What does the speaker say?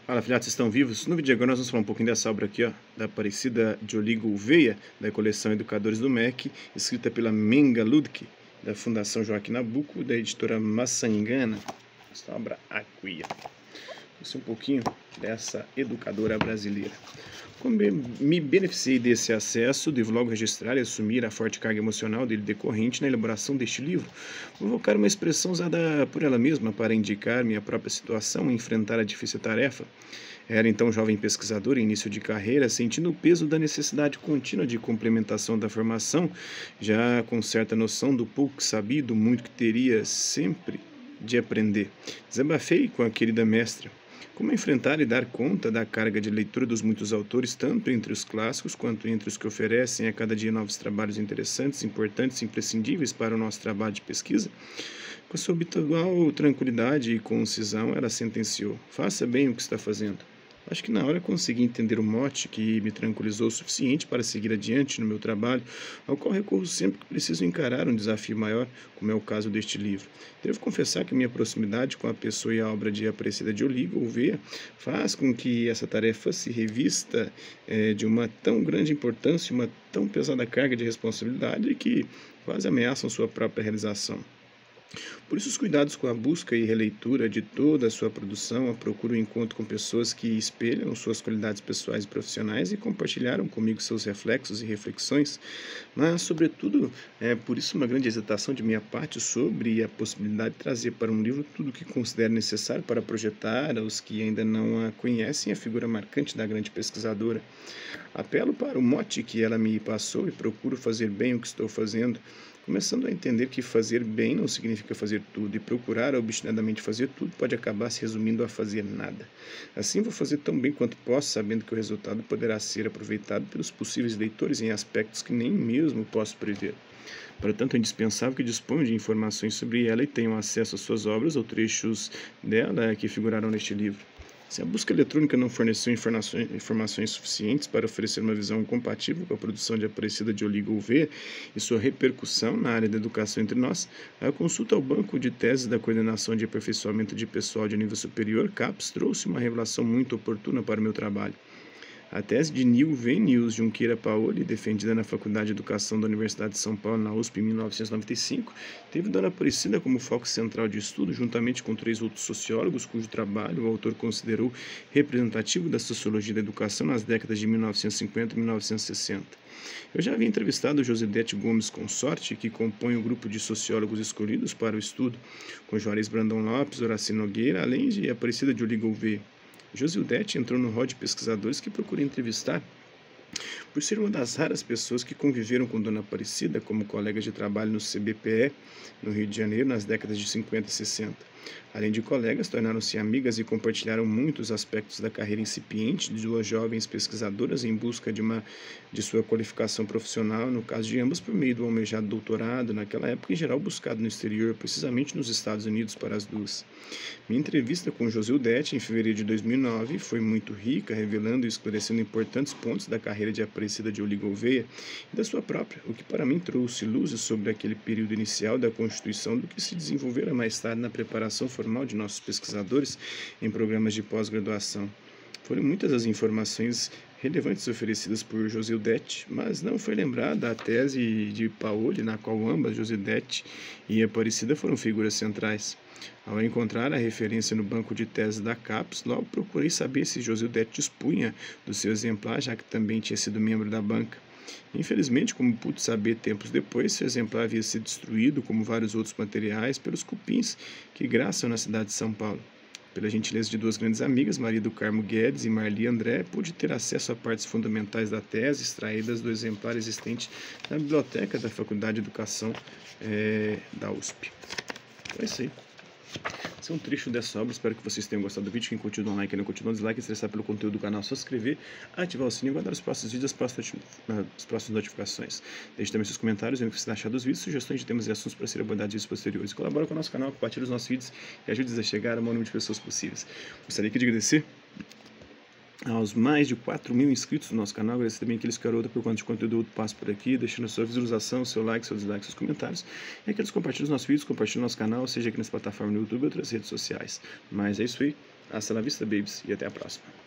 Fala, filhotes, estão vivos? No vídeo de agora nós vamos falar um pouquinho dessa obra aqui, ó, da Aparecida de Oli Gouveia, da coleção Educadores do MEC, escrita pela Menga Ludwig, da Fundação Joaquim Nabuco, da editora Maçangana. Essa obra aqui, ó. Vamos um pouquinho dessa educadora brasileira. Como me beneficiei desse acesso, devo logo registrar e assumir a forte carga emocional dele decorrente na elaboração deste livro. Vou evocar uma expressão usada por ela mesma para indicar minha própria situação e enfrentar a difícil tarefa. Era então jovem pesquisador em início de carreira, sentindo o peso da necessidade contínua de complementação da formação, já com certa noção do pouco que sabia e do muito que teria sempre de aprender. Desabafei com a querida mestra. Como enfrentar e dar conta da carga de leitura dos muitos autores, tanto entre os clássicos quanto entre os que oferecem a cada dia novos trabalhos interessantes, importantes e imprescindíveis para o nosso trabalho de pesquisa? Com sua habitual tranquilidade e concisão, ela sentenciou: faça bem o que está fazendo. Acho que na hora consegui entender o mote que me tranquilizou o suficiente para seguir adiante no meu trabalho, ao qual recorro sempre que preciso encarar um desafio maior, como é o caso deste livro. Devo confessar que minha proximidade com a pessoa e a obra de Aparecida de Oli Gouveia faz com que essa tarefa se revista de uma tão grande importância e uma tão pesada carga de responsabilidade que quase ameaçam sua própria realização. Por isso, os cuidados com a busca e releitura de toda a sua produção, a procura o encontro com pessoas que espelham suas qualidades pessoais e profissionais e compartilharam comigo seus reflexos e reflexões, mas, sobretudo, por isso uma grande hesitação de minha parte sobre a possibilidade de trazer para um livro tudo o que considero necessário para projetar aos que ainda não a conhecem a figura marcante da grande pesquisadora. Apelo para o mote que ela me passou e procuro fazer bem o que estou fazendo, começando a entender que fazer bem não significa fazer tudo, e procurar obstinadamente fazer tudo pode acabar se resumindo a fazer nada. Assim vou fazer tão bem quanto posso, sabendo que o resultado poderá ser aproveitado pelos possíveis leitores em aspectos que nem mesmo posso prever. Portanto, é indispensável que disponham de informações sobre ela e tenham acesso às suas obras ou trechos dela que figurarão neste livro. Se a busca eletrônica não forneceu informações suficientes para oferecer uma visão compatível com a produção de Aparecida de Oli Gouveia e sua repercussão na área da educação entre nós, a consulta ao Banco de Teses da Coordenação de Aperfeiçoamento de Pessoal de Nível Superior, CAPES, trouxe uma revelação muito oportuna para o meu trabalho. A tese de Nilvan Junqueira Paoli, defendida na Faculdade de Educação da Universidade de São Paulo, na USP, em 1995, teve Dona Aparecida como foco central de estudo, juntamente com 3 outros sociólogos, cujo trabalho o autor considerou representativo da sociologia da educação nas décadas de 1950 e 1960. Eu já havia entrevistado Josidete Gomes Consorte, que compõe o grupo de sociólogos escolhidos para o estudo, com Juarez Brandão Lopes, Horaci Nogueira, além de Aparecida de Oli Gouveia. Josildete entrou no rol de pesquisadores que procurei entrevistar por ser uma das raras pessoas que conviveram com Dona Aparecida como colegas de trabalho no CBPE, no Rio de Janeiro, nas décadas de 50 e 60. Além de colegas, tornaram-se amigas e compartilharam muitos aspectos da carreira incipiente de 2 jovens pesquisadoras em busca de sua qualificação profissional, no caso de ambas por meio do almejado doutorado, naquela época em geral buscado no exterior, precisamente nos Estados Unidos para as duas. Minha entrevista com Josildete em fevereiro de 2009 foi muito rica, revelando e esclarecendo importantes pontos da carreira de Aparecida de Oli Gouveia e da sua própria, o que para mim trouxe luzes sobre aquele período inicial da constituição do que se desenvolvera mais tarde na preparação formal de nossos pesquisadores em programas de pós-graduação. Foram muitas as informações relevantes oferecidas por Josildete, mas não foi lembrada a tese de Paoli, na qual ambas, Josildete e Aparecida, foram figuras centrais. Ao encontrar a referência no banco de teses da CAPES, logo procurei saber se Josildete dispunha do seu exemplar, já que também tinha sido membro da banca. Infelizmente, como pude saber tempos depois, seu exemplar havia sido destruído, como vários outros materiais, pelos cupins que graçam na cidade de São Paulo. Pela gentileza de 2 grandes amigas, Maria do Carmo Guedes e Marli André, pude ter acesso a partes fundamentais da tese, extraídas do exemplar existente na biblioteca da Faculdade de Educação da USP. Então é isso aí. Esse é um trecho dessa obra, espero que vocês tenham gostado do vídeo. Quem curtiu, dá um like, quem não curtiu, dá um dislike. Interessado pelo conteúdo do canal, só se inscrever, ativar o sininho e guardar os próximos vídeos, as próximas notificações. Deixe também seus comentários, vendo o que você achar dos vídeos, sugestões de temas e assuntos para serem abordados em vídeos posteriores. Colabora com o nosso canal, compartilhe os nossos vídeos e ajude-nos a chegar ao maior número de pessoas possíveis. Gostaria aqui de agradecer aos mais de 4.000 inscritos do nosso canal, agradecer também aqueles carotas por quanto de conteúdo eu passo por aqui, deixando a sua visualização, seu like, seu dislike, seus comentários, e aqueles que compartilham os nossos vídeos, compartilham o nosso canal, seja aqui nessa plataforma no YouTube ou outras redes sociais. Mas é isso aí, Hasta la vista, babies, e até a próxima.